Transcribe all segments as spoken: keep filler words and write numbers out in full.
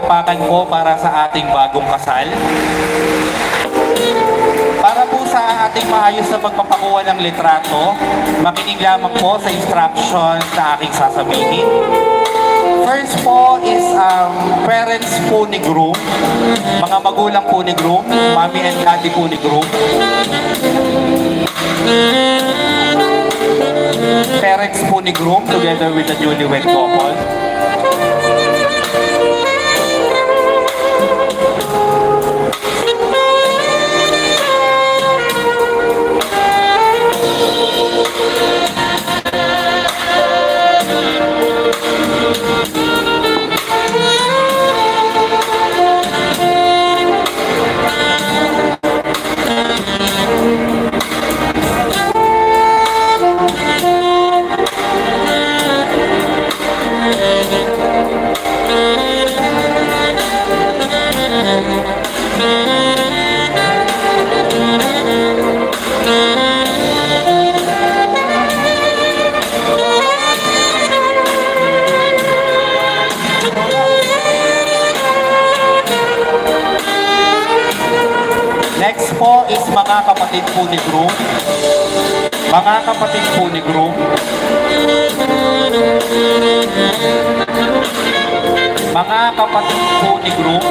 palakpakan po para sa ating bagong kasal. Para po sa ating maayos na pagpapakuha ng litrato, makinig lamang po sa instructions na aking sasabihin. First po is um, parents po ni groom, mga magulang po ni groom, mommy and daddy po ni groom. Parents po ni groom together with the newlywed couple. Next po is mga kapatid po ni groom. Mga kapatid po ni groom. Mga kapatid po ni groom.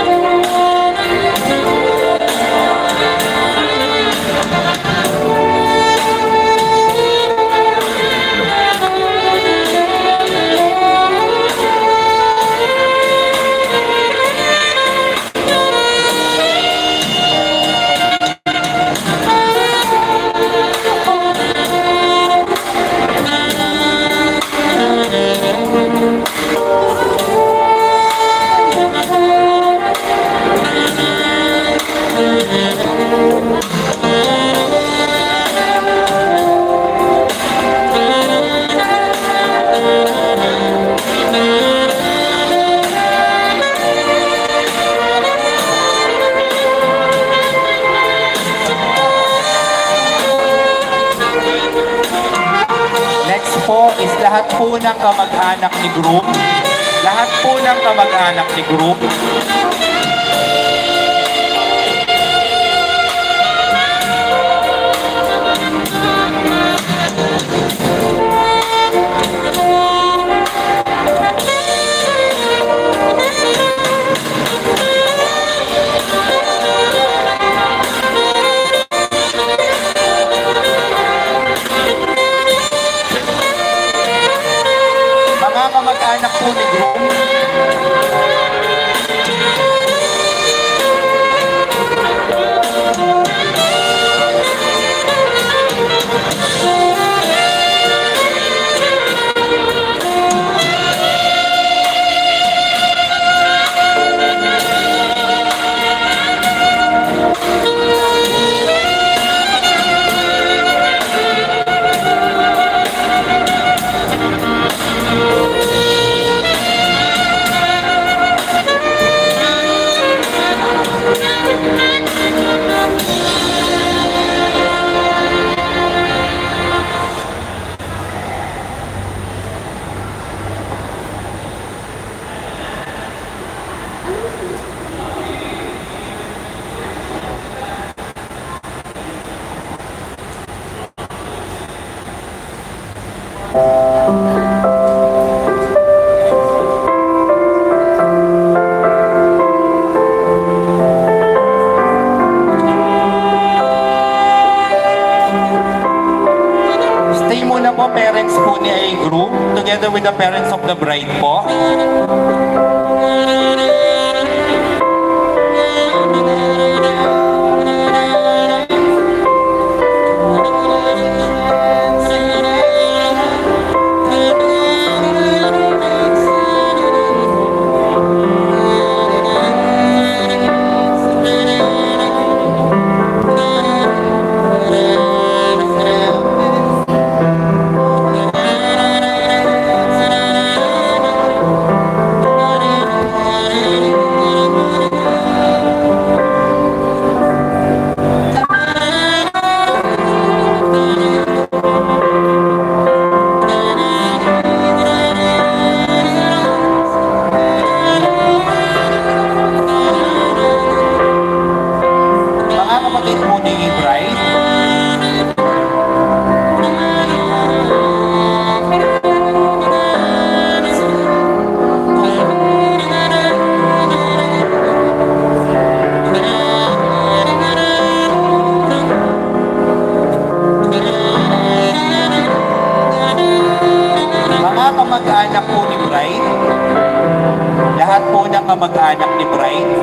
Po is lahat po ng kamag-anak ni groom. Lahat po ng kamag-anak ni groom. Kamag-anak po ni groom. Stay muna po, parents po ni ay groom together with the parents of the bride po. ni bride. Mga kamag-anak po ni bride, lahat po ng kamag-anak ni bride,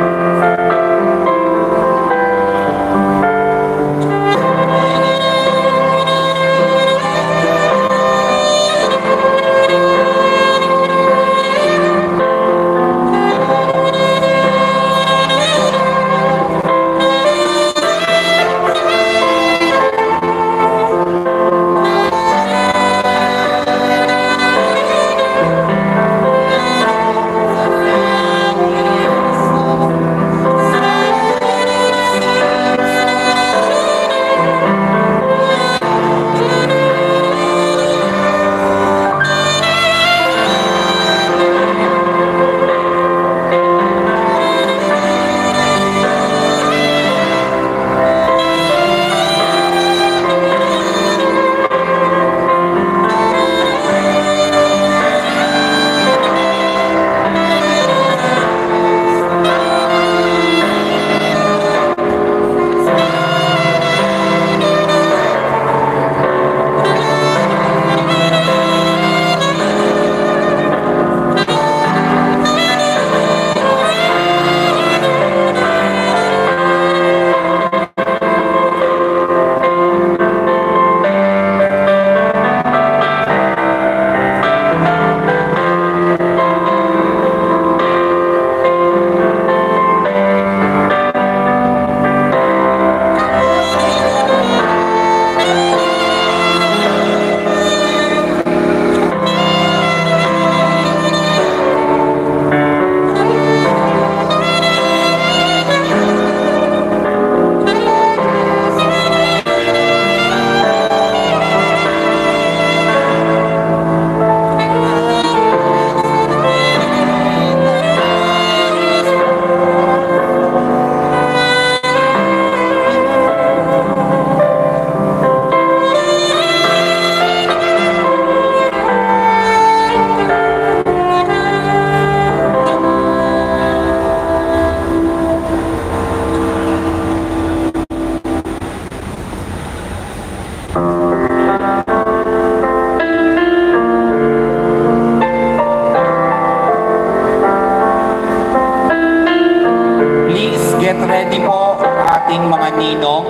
get ready po ating mga ninong.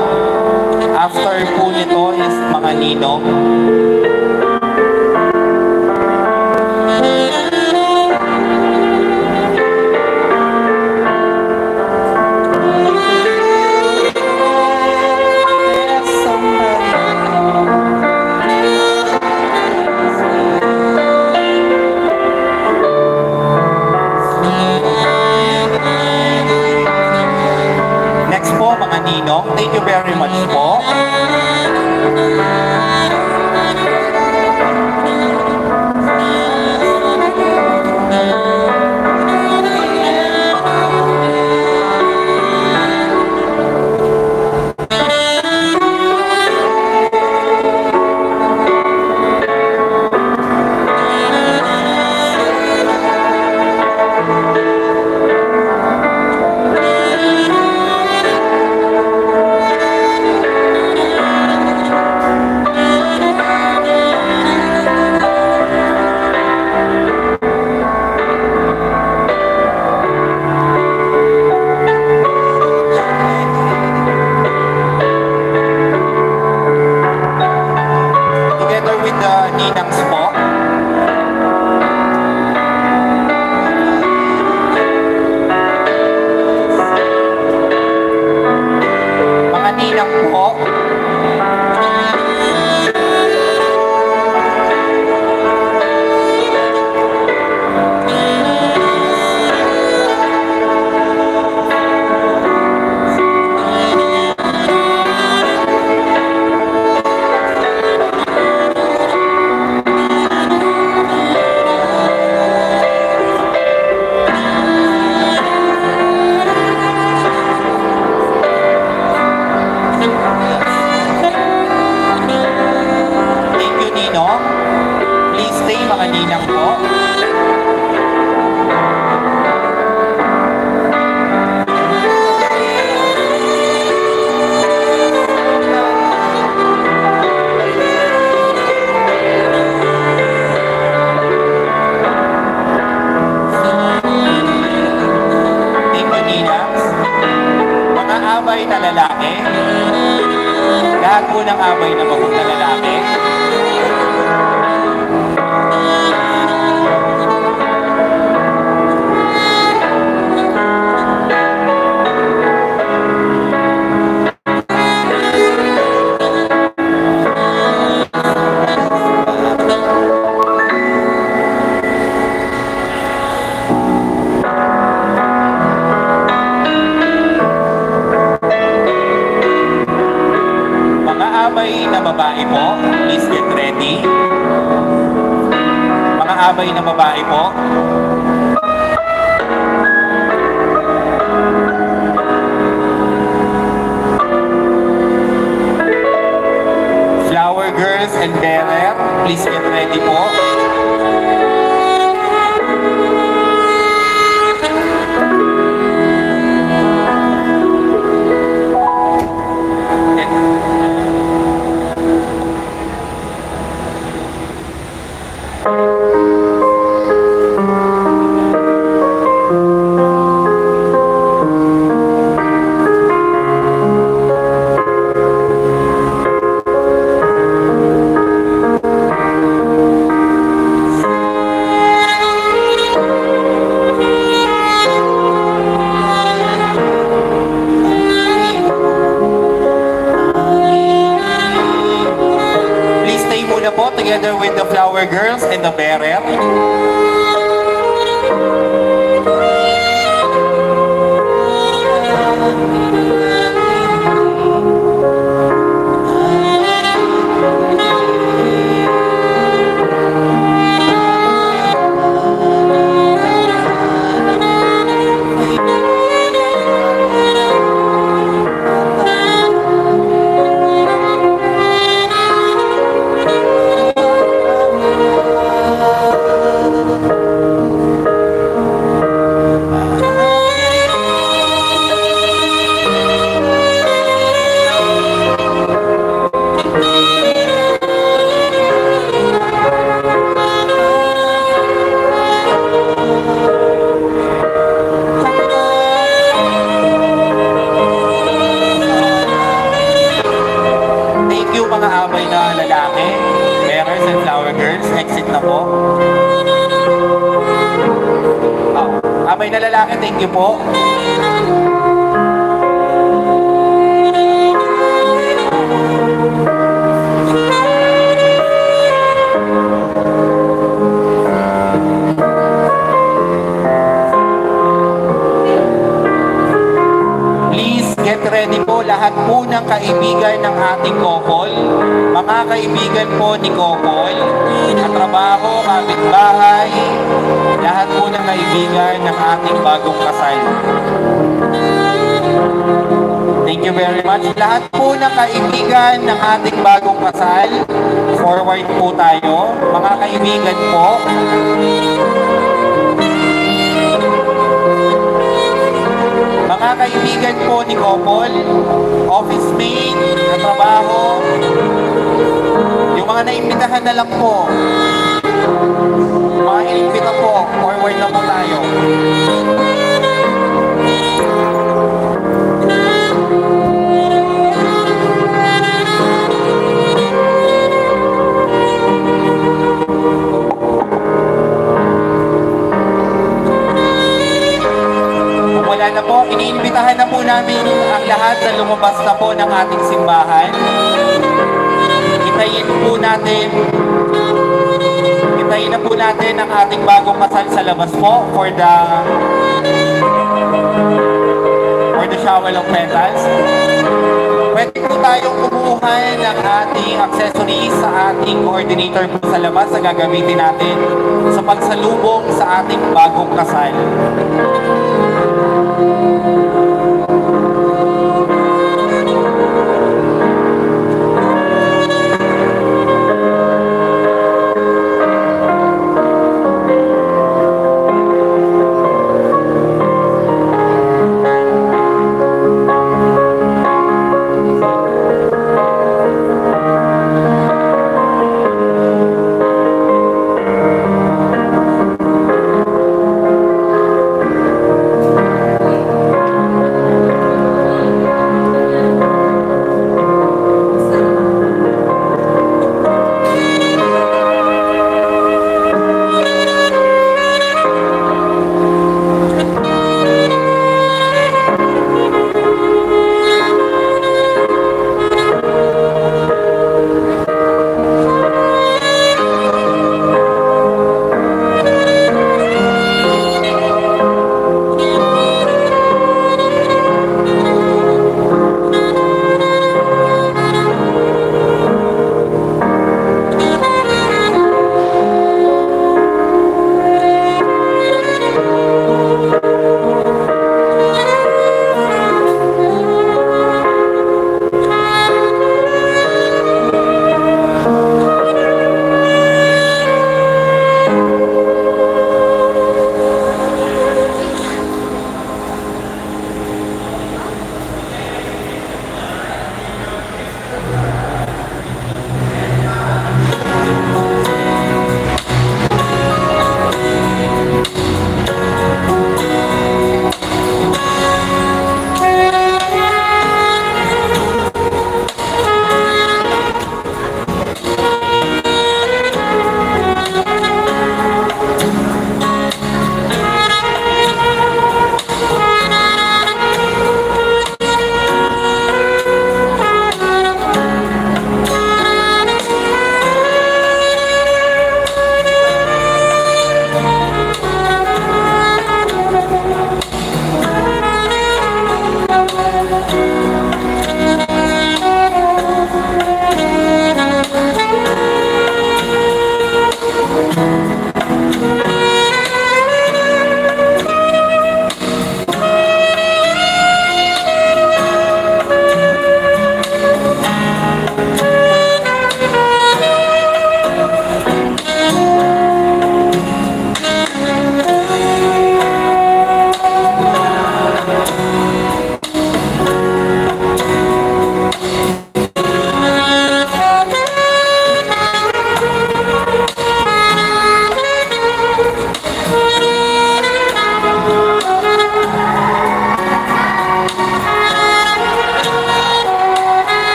After po nito is mga ninong. Ninong, thank you very much po. mga ninang po. Abay na lalaki, lahat po ng abay na bagong na lalaki. Na babae po, please get ready. Mga abay na babae po. Flower girls and bearer, please get ready po. Together with the flower girls and the bearer. Mga abay na lalaki, bearers and flower girls, exit na po. Oh, abay na lalaki, thank you po. Get ready po lahat po ng kaibigan ng ating couple, mga kaibigan po ni couple, katrabaho, kapitbahay, lahat po ng kaibigan ng ating bagong kasal. Thank you very much. Lahat po ng kaibigan ng ating bagong kasal, forward po tayo, mga kaibigan po. Mga kaibigan po ni couple, office mate, katrabaho, yung mga naimbitahan na lang po, mga inimbita po, forward na po tayo. Wala na po, iniimbitahan na po namin ang lahat na lumabas na po ng ating simbahan. Itayin po natin, itayin na po natin ang ating bagong kasal sa labas po for the for the shower of petals. Pwede po tayong kumuha ng ating accessories sa ating coordinator po sa labas na gagamitin natin sa pagsalubong sa ating bagong kasal.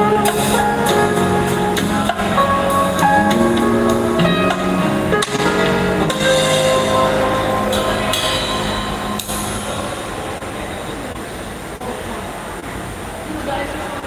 Guys,